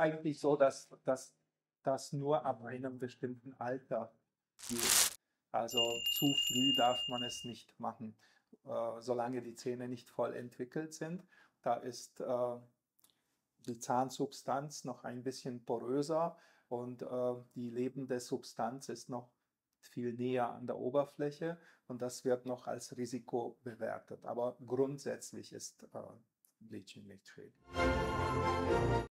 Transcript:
eigentlich so, dass das nur ab einem bestimmten Alter geht. Also zu früh darf man es nicht machen, solange die Zähne nicht voll entwickelt sind. Da ist die Zahnsubstanz noch ein bisschen poröser und die lebende Substanz ist noch viel näher an der Oberfläche und das wird noch als Risiko bewertet. Aber grundsätzlich ist Bleaching nicht schädlich.